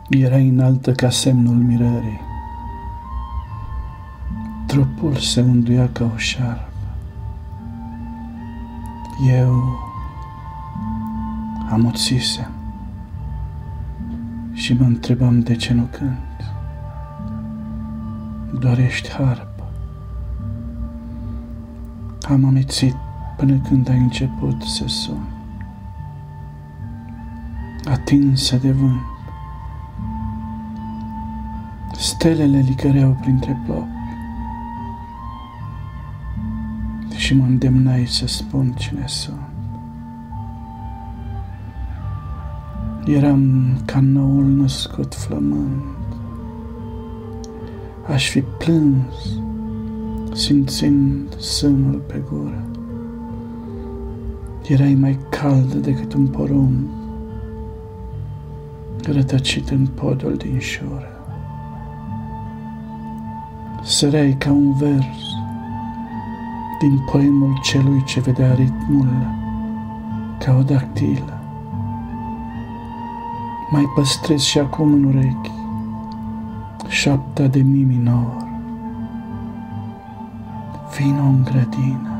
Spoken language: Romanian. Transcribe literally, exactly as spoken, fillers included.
Erai înaltă ca semnul mirării. Trupul se unduia ca o șarpă. Eu amuțisem și mă întrebam de ce nu cânt. Doar ești harpă. Am amețit până când ai început să sun, atinsă de vânt. Stelele licăreau printre plopi și mă îndemnai să spun cine sunt. Eram ca noul născut flămând. Aș fi plâns simțind sânul pe gură. Erai mai caldă decât un porumb rătăcit în podul din șură. Săreai ca un vers din poemul celui ce vedea ritmul ca o dactilă. Mai păstrezi și acum în urechi șapta de mi minor. Vino în grădină.